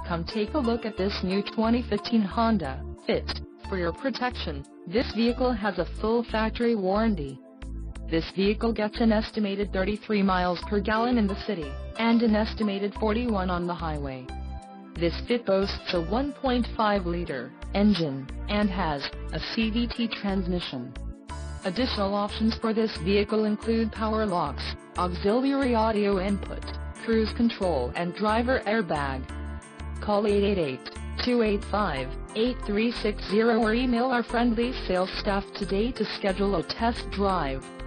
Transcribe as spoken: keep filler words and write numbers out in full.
Come take a look at this new twenty fifteen Honda Fit. For your protection, this vehicle has a full factory warranty. This vehicle gets an estimated thirty-three miles per gallon in the city, and an estimated forty-one on the highway. This Fit boasts a one point five liter engine, and has a C V T transmission. Additional options for this vehicle include power locks, auxiliary audio input, cruise control and driver airbag. Call eight eight eight, two eight five, eight three six zero or email our friendly sales staff today to schedule a test drive.